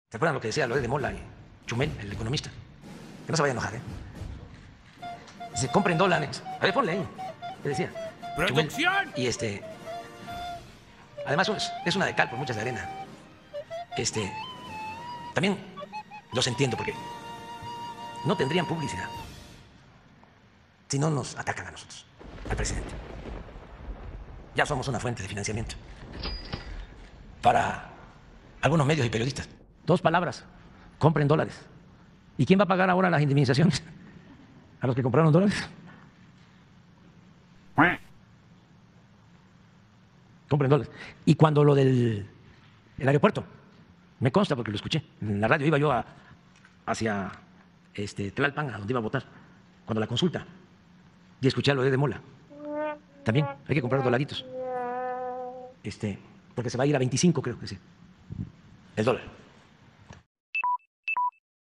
¿Se acuerdan lo que decía Loret de Mola y Chumel, el economista? Que no se vaya a enojar, ¿eh? Se compren dólares. A ver, ponle ahí. ¿Qué decía? ¡Producción! Y además es una de cal por muchas de arena. También los entiendo porque no tendrían publicidad si no nos atacan a nosotros, al presidente. Ya somos una fuente de financiamiento para algunos medios y periodistas. 2 palabras, compren dólares. ¿Y quién va a pagar ahora las indemnizaciones? ¿A los que compraron dólares? Compren dólares. Y cuando lo del aeropuerto, me consta porque lo escuché, en la radio iba yo hacia Tlalpan, a donde iba a votar, cuando la consulta, y escuché a lo de Mola. También hay que comprar dolaritos. Porque se va a ir a 25, creo que sí, el dólar.